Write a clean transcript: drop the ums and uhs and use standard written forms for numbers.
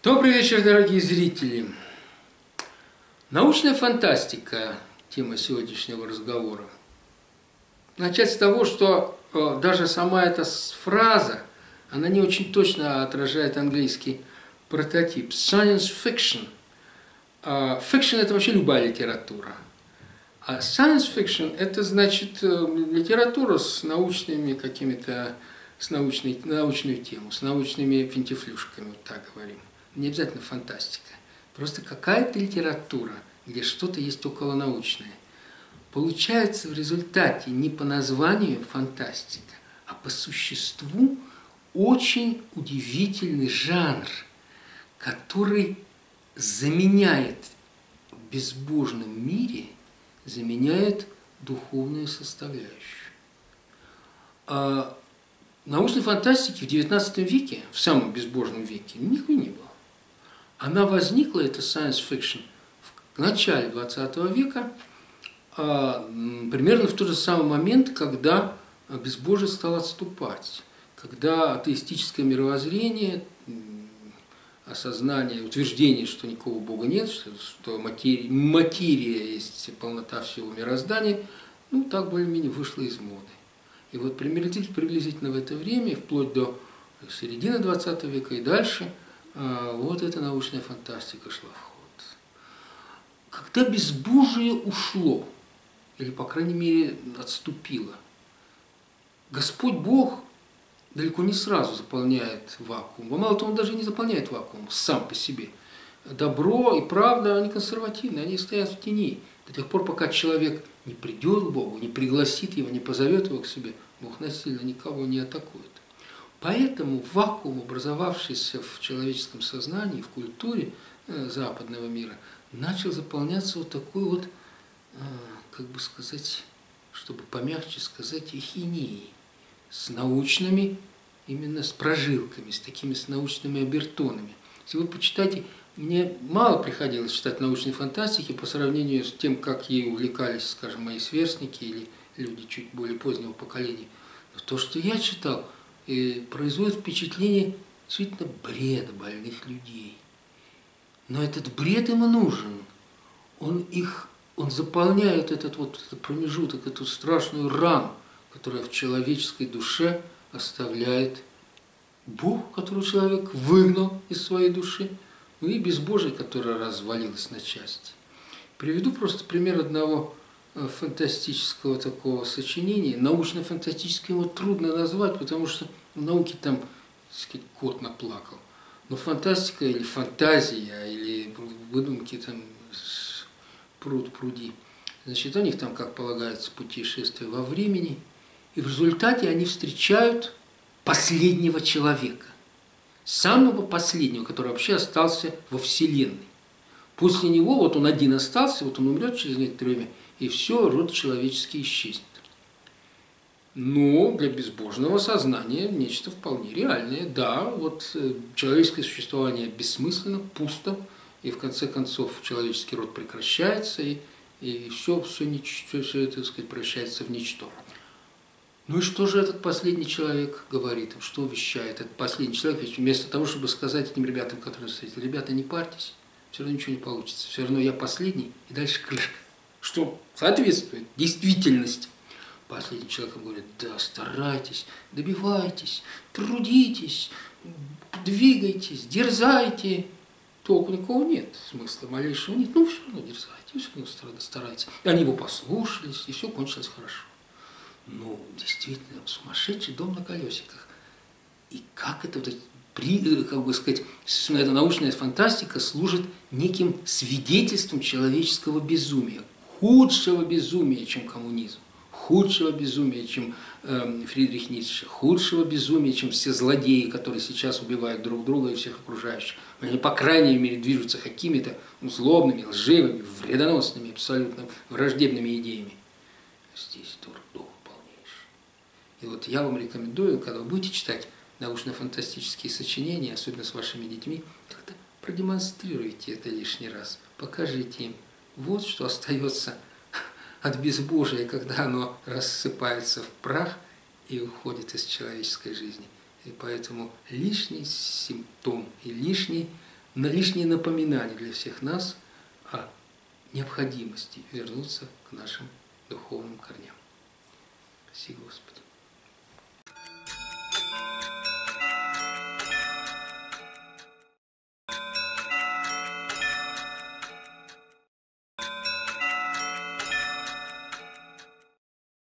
Добрый вечер, дорогие зрители. Научная фантастика – тема сегодняшнего разговора. Начать с того, что даже сама эта фраза, она не очень точно отражает английский прототип. Science fiction. Fiction – это вообще любая литература. А science fiction – это значит литература с научными какими-то, научную тему, с научными финтифлюшками, вот так говорим. Не обязательно фантастика. Просто какая-то литература, где что-то есть околонаучное. Получается в результате не по названию фантастика, а по существу очень удивительный жанр, который заменяет в безбожном мире, заменяет духовную составляющую. А научной фантастики в XIX веке, в самом безбожном веке, никакой не было. Она возникла, это science fiction, в начале 20 века, примерно в тот же самый момент, когда безбожие стало отступать, когда атеистическое мировоззрение, осознание, утверждение, что никакого Бога нет, что материя есть полнота всего мироздания, так более-менее вышло из моды. И вот приблизительно в это время, вплоть до середины 20 века и дальше, вот эта научная фантастика шла в ход. Когда безбожие ушло, или, по крайней мере, отступило, Господь Бог далеко не сразу заполняет вакуум. Мало того, Он даже не заполняет вакуум сам по себе. Добро и правда, они консервативны, они стоят в тени. До тех пор, пока человек не придет к Богу, не пригласит его, не позовет его к себе, Бог насильно никого не атакует. Поэтому вакуум, образовавшийся в человеческом сознании, в культуре западного мира, начал заполняться вот такой вот, как бы сказать, чтобы помягче сказать, ахинеей, с научными, именно с прожилками, с научными обертонами. Если вы почитайте, мне мало приходилось читать научной фантастики по сравнению с тем, как ей увлекались, скажем, мои сверстники или люди чуть более позднего поколения. Но то, что я читал, производит впечатление действительно бреда больных людей. Но этот бред им нужен. Он заполняет этот промежуток, эту страшную рану, которая в человеческой душе оставляет Бог, которого человек выгнал из своей души, и безбожие, которое развалилось на части. Приведу просто пример одного фантастического такого сочинения. Научно-фантастическое его трудно назвать, потому что в науке там, так сказать, кот наплакал. Но фантастика или фантазия, или выдумки там пруд-пруди. Значит, у них там, как полагается, путешествие во времени. И в результате они встречают последнего человека. Самого последнего, который вообще остался во Вселенной. После него, вот он один остался, вот он умрет через некоторое время, и все, род человеческий исчезнет. Но для безбожного сознания нечто вполне реальное. Да, вот человеческое существование бессмысленно, пусто, и в конце концов человеческий род прекращается, и все это, так сказать, превращается в ничто. Ну и что же этот последний человек говорит им, что вещает этот последний человек? Ведь вместо того, чтобы сказать этим ребятам, которые встретили, ребята, не парьтесь, все равно ничего не получится, все равно я последний, и дальше крышка. Что соответствует действительности. Последний человек говорит: да, старайтесь, добивайтесь, трудитесь, двигайтесь, дерзайте. Толку никакого нет, смысла малейшего нет. Ну, все равно дерзайте, все равно старайтесь. И они его послушались, и все кончилось хорошо. Ну, действительно, сумасшедший дом на колесиках. И как это, как бы сказать, эта научная фантастика служит неким свидетельством человеческого безумия. Худшего безумия, чем коммунизм. Худшего безумия, чем Фридрих Ницше. Худшего безумия, чем все злодеи, которые сейчас убивают друг друга и всех окружающих. Они, по крайней мере, движутся какими-то злобными, лживыми, вредоносными, абсолютно враждебными идеями. Здесь дурдом полнейший. И вот я вам рекомендую, когда вы будете читать научно-фантастические сочинения, особенно с вашими детьми, как-то продемонстрируйте это лишний раз. Покажите им. Вот что остается от безбожия, когда оно рассыпается в прах и уходит из человеческой жизни. И поэтому лишний симптом и лишний лишнее напоминание для всех нас о необходимости вернуться к нашим духовным корням. Спасибо, Господи.